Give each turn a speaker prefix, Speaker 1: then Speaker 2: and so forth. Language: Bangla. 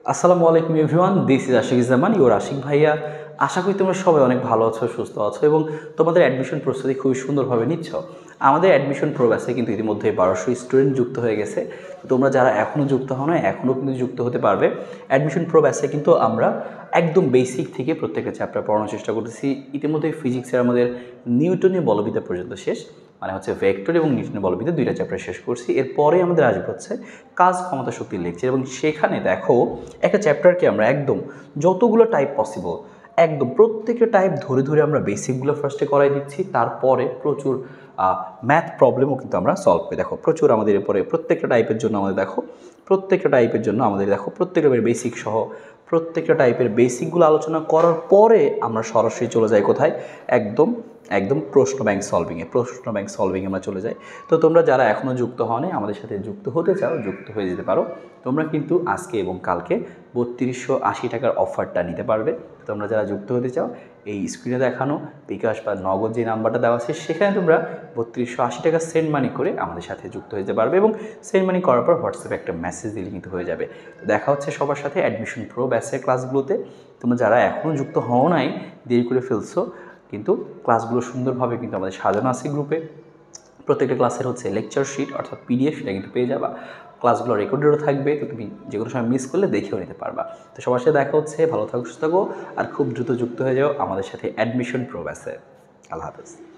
Speaker 1: আসসালামু আলাইকুম everyone, this is Ashikuzzaman your Ashiq ভাইয়া। আশা করি তোমরা সবাই অনেক ভালো আছো, সুস্থ আছো এবং তোমাদের অ্যাডমিশন প্রস্তুতি খুবই সুন্দরভাবে নিচ্ছ। আমাদের অ্যাডমিশন প্রোগ্রাসে কিন্তু ইতিমধ্যে 1200 স্টুডেন্ট যুক্ত হয়ে গেছে। তোমরা যারা এখনও যুক্ত হও না, এখনও কিন্তু যুক্ত হতে পারবে। অ্যাডমিশন প্রোগ্রাসে কিন্তু আমরা একদম বেসিক থেকে প্রত্যেকটা চ্যাপ্টার পড়ানোর চেষ্টা করতেছি। ইতিমধ্যে ফিজিক্সের আমাদের নিউটনীয় বলবিদ্যা পর্যন্ত শেষ, মানে হচ্ছে ভেক্টর এবং নিউটনের বলবিদ্যা দুইটা চ্যাপ্টার শেষ করছি। এরপরে আমাদের আসবে হচ্ছে কাজ ক্ষমতা শক্তির লেকচার, এবং সেখানে দেখো একটা চ্যাপ্টারকে আমরা একদম যতগুলো টাইপ পসিবল একদম প্রত্যেকটা টাইপ ধরে ধরে আমরা বেসিকগুলো ফার্স্টে করাই দিচ্ছি। তারপরে প্রচুর ম্যাথ প্রবলেমও কিন্তু আমরা সলভ করি। দেখো প্রচুর আমাদের এরপরে প্রত্যেকটা টাইপের জন্য আমাদের প্রত্যেকটা বেসিক সহ প্রত্যেকটা টাইপের বেসিকগুলো আলোচনা করার পরে আমরা সরাসরি চলে যাই কোথায়, একদম প্রশ্ন ব্যাংক সলভিংয়ে আমরা চলে যাই। তো তোমরা যারা এখনও যুক্ত হওনি, আমাদের সাথে যুক্ত হতে চাও, যুক্ত হয়ে যেতে পারো। তোমরা কিন্তু আজকে এবং কালকে 3280 টাকার অফারটা নিতে পারবে। তোমরা যারা যুক্ত হতে চাও, এই স্ক্রিনে দেখানো বিকাশ বা নগদ যে নাম্বারটা দেওয়া আছে সেখানে তোমরা 3280 টাকা সেন্ড মানি করে আমাদের সাথে যুক্ত হতে পারবে, এবং সেন্ড মানি করার পর হোয়াটসঅ্যাপে একটা মেসেজ দিলে কিন্তু হয়ে যাবে। দেখা হচ্ছে সবার সাথে অ্যাডমিশন প্রো ব্যাচের ক্লাসগুলোতে। তোমরা যারা এখনও যুক্ত হও নাই, দেরি করে ফেলছো, কিন্তু ক্লাসগুলো সুন্দরভাবে কিন্তু আমাদের সাজানো আছে গ্রুপে। প্রত্যেকটা ক্লাসের হচ্ছে লেকচার শিট অর্থাৎ পিডিএফ, সেটা কিন্তু পেয়ে যাবা। ক্লাসগুলো রেকর্ডেডও থাকবে, তো তুমি যে কোনো সময় মিস করলে দেখেও নিতে পারবা। তো সবার সাথে দেখা হচ্ছে, ভালো থাকো, সুস্থ থাকো, আর খুব দ্রুত যুক্ত হয়ে যাও আমাদের সাথে অ্যাডমিশন প্রো ব্যাচে। আল্লাহ হাফেজ।